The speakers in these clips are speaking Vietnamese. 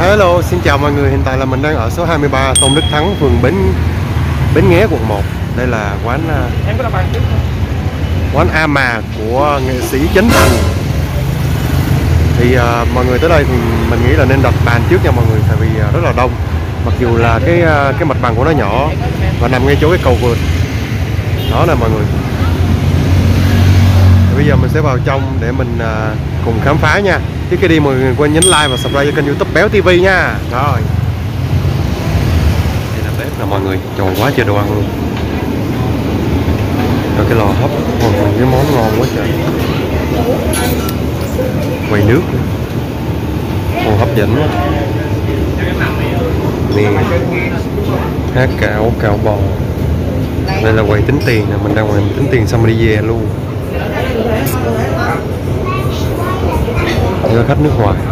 Hello, xin chào mọi người. Hiện tại là mình đang ở số 23 Tôn Đức Thắng, phường Bến Nghé, quận 1. Đây là quán A Mà của nghệ sĩ Chấn Thành. Thì mọi người tới đây thì mình nghĩ là nên đặt bàn trước nha mọi người, tại vì rất là đông. Mặc dù là cái mặt bằng của nó nhỏ và nằm ngay chỗ cái cầu vượt. Đó nè mọi người. Thì bây giờ mình sẽ vào trong để mình cùng khám phá nha. Trước khi đi mọi người quên nhấn like và subscribe cho kênh YouTube Béo TV nha. Rồi. Đây là bếp nè mọi người, tròn quá trời đồ ăn luôn. Rồi cái lò hấp, cái món ngon quá trời. Quầy nước. Ồ, hấp dẫn quá. Nè. Há cảo, cảo bò. Đây là quầy tính tiền nè, mình đang quầy tính tiền xong rồi đi về luôn. Đây là khách nước ngoài.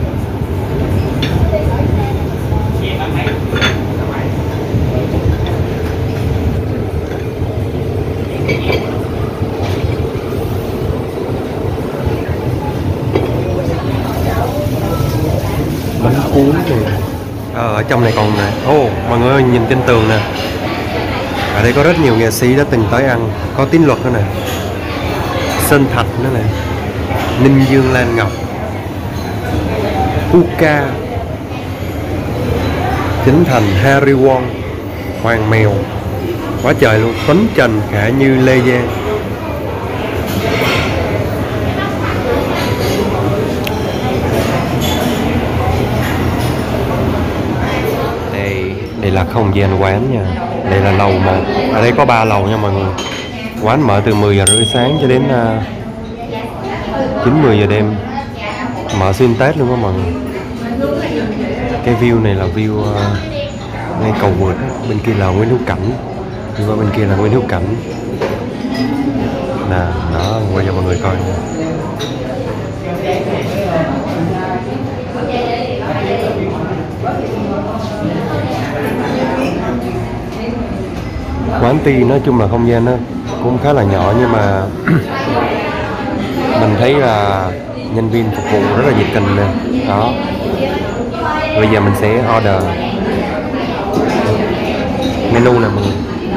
Bánh cuốn này. Ở trong này còn nè. Mọi người ơi, nhìn trên tường nè. Ở đây có rất nhiều nghệ sĩ đã từng tới ăn. Có Tín Luật nữa nè, Sơn Thạch nữa nè, Ninh Dương Lan Ngọc, Uka, Chấn Thành, Harry Won, Hoàng Mèo, quá trời luôn. Tuấn Trần, Khả Như, Lê Giang. Đây là không gian quán nha. Đây là lầu 1. Ở đây có 3 lầu nha mọi người. Quán mở từ 10 giờ rưỡi sáng cho đến 9-10 giờ đêm. Mở xuyên Tết luôn đó mọi người. Cái view này là view ngay cầu vượt. Bên kia là Nguyễn Hữu Cảnh. Đi qua bên kia là Nguyễn Hữu Cảnh. Nè, đó, quay cho mọi người coi. Quán Ti nói chung là không gian nó cũng khá là nhỏ, nhưng mà mình thấy là nhân viên phục vụ rất là nhiệt tình nè. Đó. Bây giờ mình sẽ order menu nè mọi người.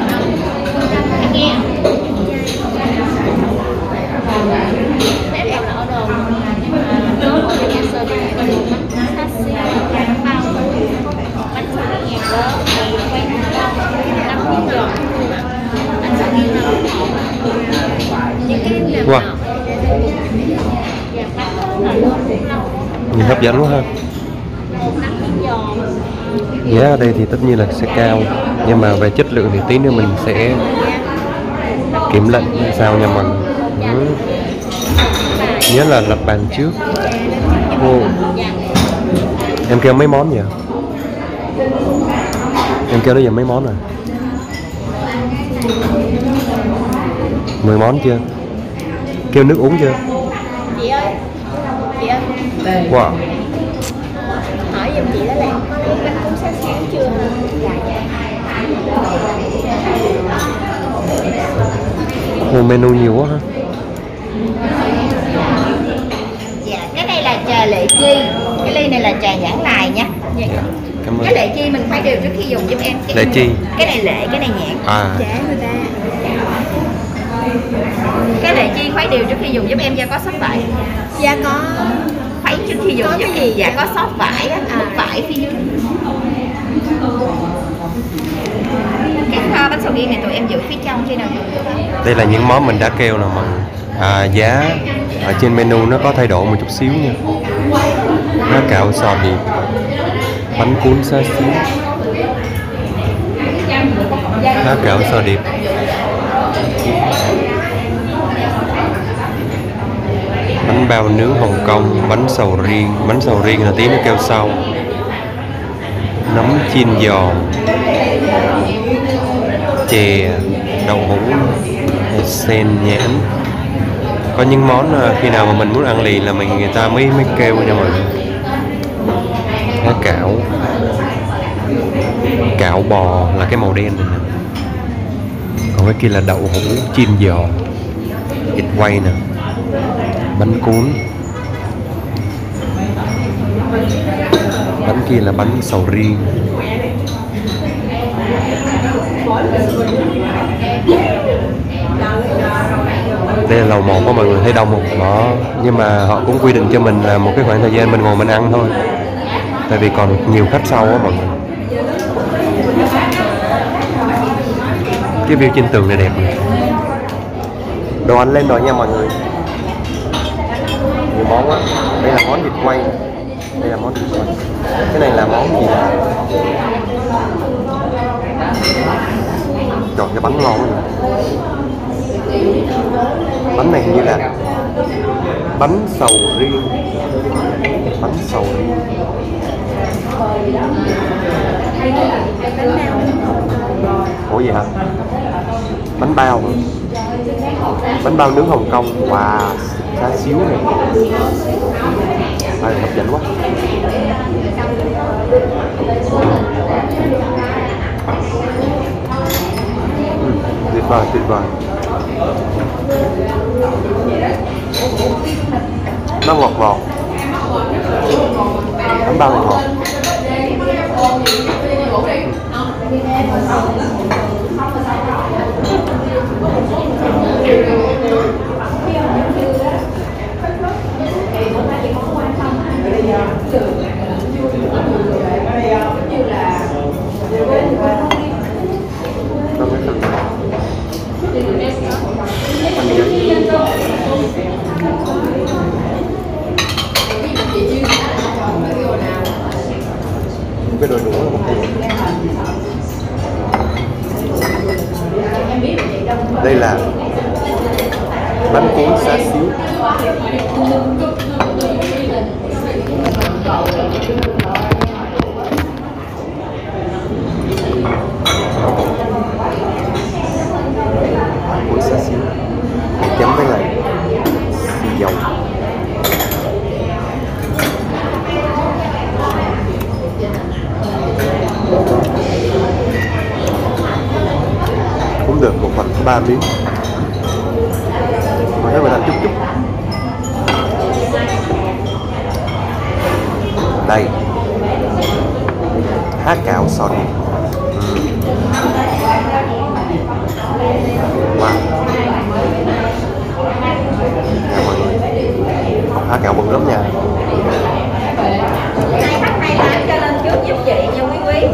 Wow. Nhìn hấp dẫn quá ha. Giá ở đây thì tất nhiên là sẽ cao, nhưng mà về chất lượng thì tí nữa mình sẽ kiểm lệnh sao nha mọi người. Nhớ là lập bàn trước. Em kêu mấy món vậy? Em kêu bây giờ mấy món rồi? 10 món chưa? Kêu nước uống chưa? Chị ơi, Wow. hỏi giùm chị đó là có lấy bánh cuốn sáng sáng chưa? Menu nhiều quá ha. Dạ, cái này là trà Lệ Chi, cái ly này là trà Nhãn Lài nha. Dạ. Cảm ơn. Cái Lệ Chi mình phải đều trước khi dùng giúp em. Lệ Chi. Cái này Lệ, cái này Nhãn. Dạ người ta. Cái Lệ Chi khuấy đều trước khi dùng giúp em, do có sót vải. Dạ có. Khuấy trước khi dùng giúp gì? Dạ có sót vải á, vải phía dưới. Cái bánh sầu riêng này tụi em giữ phía trong khi nào dùng được. Đây là những món mình đã kêu nè mọi người. Giá ở trên menu nó có thay đổi một chút xíu nha. Há cảo sò điệp, bánh cuốn xá xíu, há cảo sò điệp, bánh bao nướng Hồng Kông, bánh sầu riêng là tí nó kêu sau, nấm chiên giò, chè, đậu hũ, sen nhãn. Có những món khi nào mà mình muốn ăn liền là người ta mới kêu nha mọi người. Há cảo, cảo bò là cái màu đen này nè. Còn cái kia là đậu hũ chiên giò, vịt quay nè, bánh cuốn, Bánh kia là bánh sầu riêng. Đây là lầu 1 của mọi người, thấy đông không? Đó. Nhưng mà họ cũng quy định cho mình là một cái khoảng thời gian mình ngồi mình ăn thôi. Tại vì còn nhiều khách sau á mọi người. Cái view trên tường này đẹp này. Đồ ăn lên rồi nha mọi người. Nhiều món quá. Đây là món vịt quay. Đây là món vịt quay. Cái này là món gì đó? Trời, cái bánh ngon quá. Bánh này hình như là bánh sầu riêng. Bánh sầu riêng. Ủa gì hả? Bánh bao hả? Bánh bao nướng Hồng Kông. Wow, xá xíu này. À, hấp dẫn quá. Tuyệt vời, tuyệt vời. Nó ngọt ngọt. Bánh bao này ngọt. Cái đồ đũa một cái. Đây là bánh cuốn xá xíu. Cuốn xá xíu chấm với lại xì dầu. Cũng được, một phần có 3 miếng. Mà thấy mình ăn chút chút. Đây, há cảo sò điệp. Wow. Nha mọi người, há cảo bự lắm nha. Cho lên trước giúp chị nha quý quý.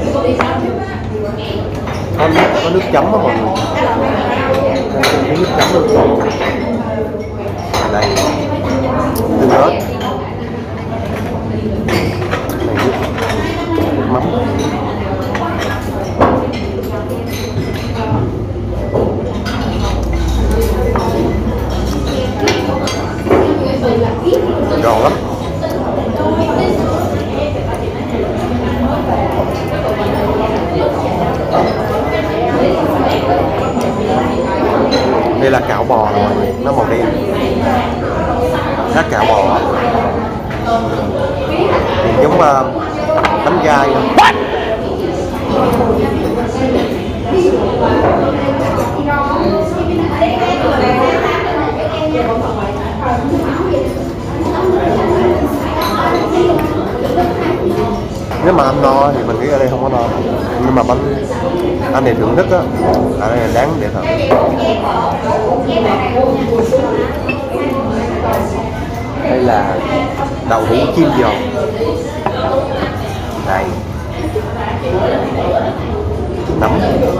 Có nước chấm á mọi người. Có nước chấm luôn. Đây, tương ớt. Này nước mắm. Ngon lắm. Đây là cảo bò rồi mọi người, nó màu đen. Há cảo bò thì giống bánh gai. Nếu mà ăn no thì mình nghĩ ở đây không có no, nhưng mà bánh anh này thưởng thức á, ở đây là đáng để thử. Đây là đậu hũ chiên giòn. Đây, nấm.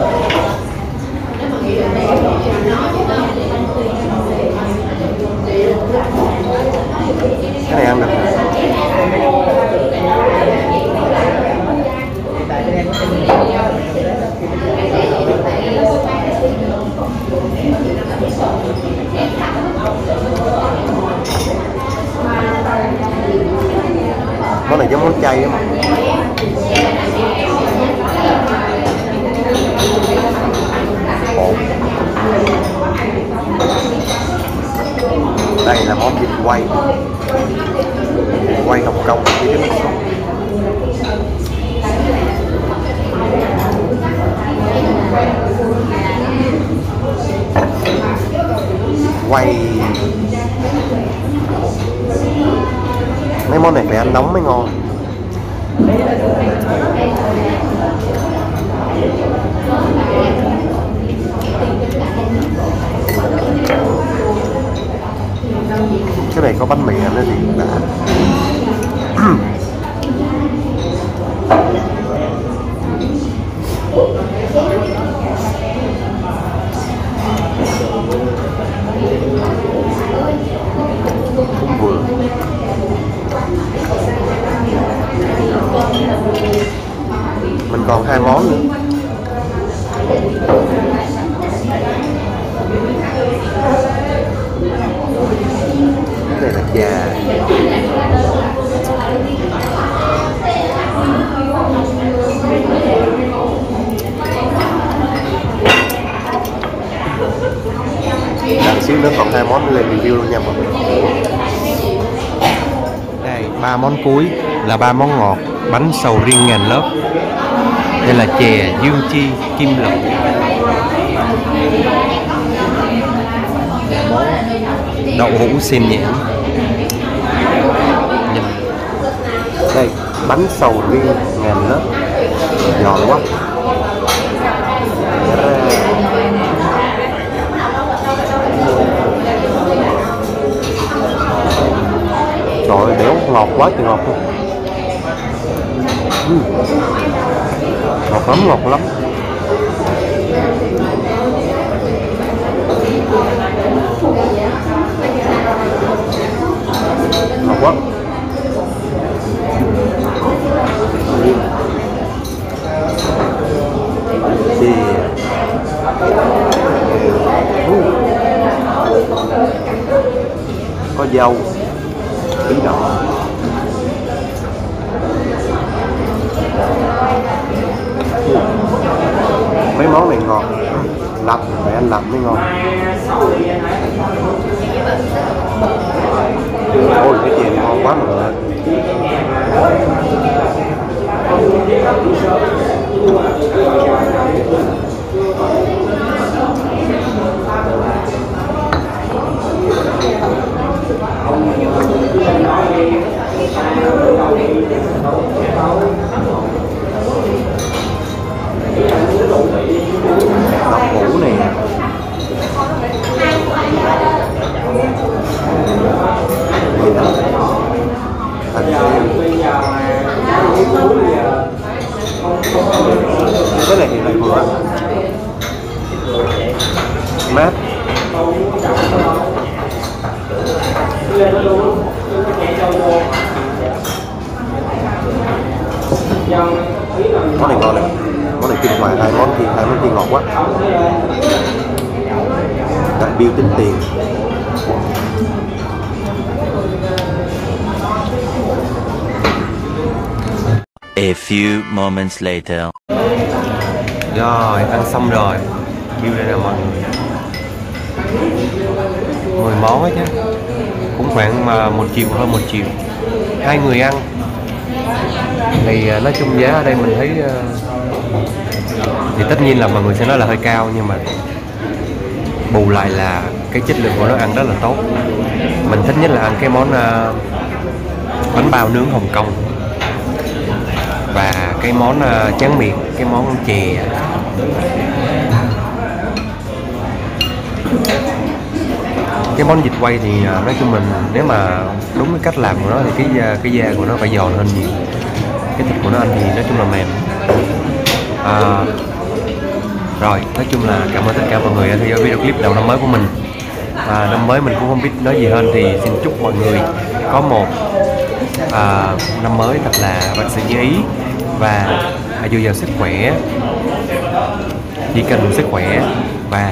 Cái này ăn được. Món này giống món chay á mà. Đây là món vịt quay. Quay Hồng Kông với cái nước sốt. Quay mấy món này phải ăn nóng mới ngon. Cái này có bánh mì ăn nó thì đã. Cũng vừa. Mình còn 2 món nữa. Cái này là già. Đằng xíu nữa còn 2 món lên review luôn nha mọi người. Đây, 3 món cuối là 3 món ngọt. Bánh sầu riêng ngàn lớp. Đây là chè dương chi kim lộc. Đậu hũ xiên nhãn. Nhìn. Đây, bánh sầu riêng ngàn lớp. Giòn quá. Trời ơi, béo ngọt quá trời ngọt luôn. Ngọt lắm, ngọt lắm. Ngọt quá. Có dâu, bí đỏ. Mấy món này ngon, lặp phải ăn lặp mới ngon. Ôi cái chè này ngon quá mọi người. Đậu hũ này. Gì đó? Cái này thì lại vừa mát. Món này ngon này, món này kinh ngoài hai món kia ngọt quá. Đại bill tính tiền. A few moments later. Rồi, ăn xong rồi. Bill đây nè mọi người. 10 món á chứ. Cũng khoảng 1 triệu, hơn 1 triệu. 2 người ăn. Thì nói chung giá ở đây mình thấy thì tất nhiên là mọi người sẽ nói là hơi cao, nhưng mà bù lại là cái chất lượng của nó ăn rất là tốt. Mình thích nhất là ăn cái món bánh bao nướng Hồng Kông và cái món tráng miệng, cái món chè. Cái món vịt quay thì nói chung mình nếu mà đúng cái cách làm của nó thì cái da của nó phải giòn hơn nhiều. Cái thịt của nó ăn thì nói chung là mềm. Rồi, nói chung là cảm ơn tất cả mọi người đã theo dõi video clip đầu năm mới của mình. Năm mới mình cũng không biết nói gì hơn thì xin chúc mọi người có một năm mới thật là vạn sự như ý và dồi dào sức khỏe. Chỉ cần sức khỏe và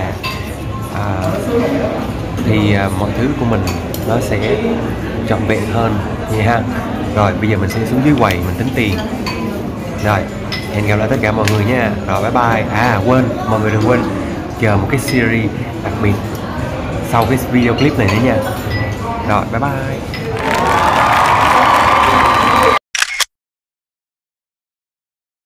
thì mọi thứ của mình nó sẽ trọn vẹn hơn vậy ha. Rồi bây giờ mình sẽ xuống dưới quầy mình tính tiền. Rồi hẹn gặp lại tất cả mọi người nha. Rồi bye bye. Quên, mọi người đừng quên chờ một cái series đặc biệt sau cái video clip này nữa nha. Rồi bye bye.